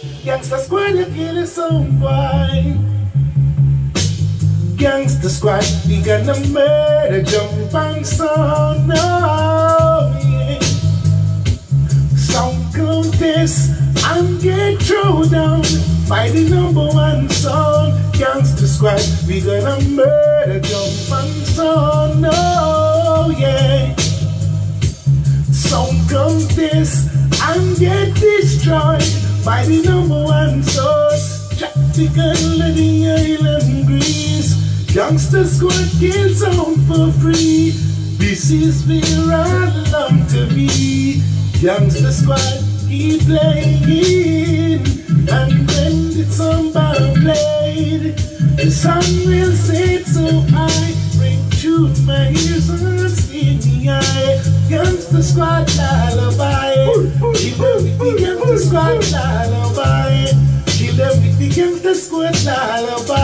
Gangsta squad, you kill it so fine. Gangsta squad, we gonna murder, jump and sound, no, yeah. Sound contest, and get thrown down by the #1 sound. Gangsta squad, we gonna murder, jump and sound, no, yeah. Sound contest, and get destroyed by the #1 source. Tropical of the island breeze. Gangsta squad kill sound for free. This is where I long to be. Gangsta squad keep playing. And when the samba played, the sun will set so high. Bring to my ears and see the eye. Gangsta squad lullaby. Kill them with the gangsta squad lullaby. Kill them with the gangsta squad lullaby.